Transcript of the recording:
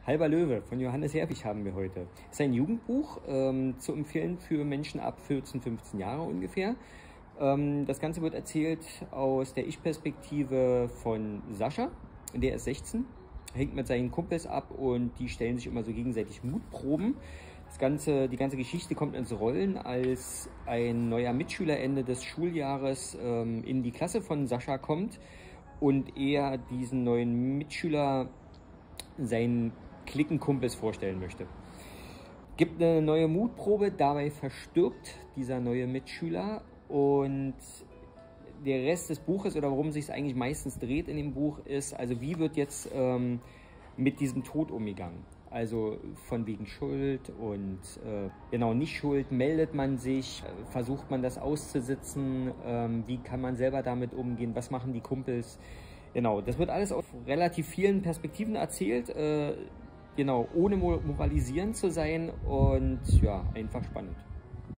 Halber Löwe von Johannes Herwig haben wir heute. Es ist ein Jugendbuch, zu empfehlen für Menschen ab 14, 15 Jahre ungefähr. Das Ganze wird erzählt aus der Ich-Perspektive von Sascha, der ist 16, hängt mit seinen Kumpels ab und die stellen sich immer so gegenseitig Mutproben. Die ganze Geschichte kommt ins Rollen, als ein neuer Mitschüler Ende des Schuljahres in die Klasse von Sascha kommt und er diesen neuen Mitschüler seinen Klickenkumpels vorstellen möchte. Gibt eine neue Mutprobe, dabei verstirbt dieser neue Mitschüler und der Rest des Buches oder worum sich es eigentlich meistens dreht in dem Buch ist, also wie wird jetzt mit diesem Tod umgegangen. Also von wegen Schuld und genau, nicht Schuld, meldet man sich, versucht man das auszusitzen, wie kann man selber damit umgehen, was machen die Kumpels. Genau, das wird alles auf relativ vielen Perspektiven erzählt, genau, ohne moralisierend zu sein und ja, einfach spannend.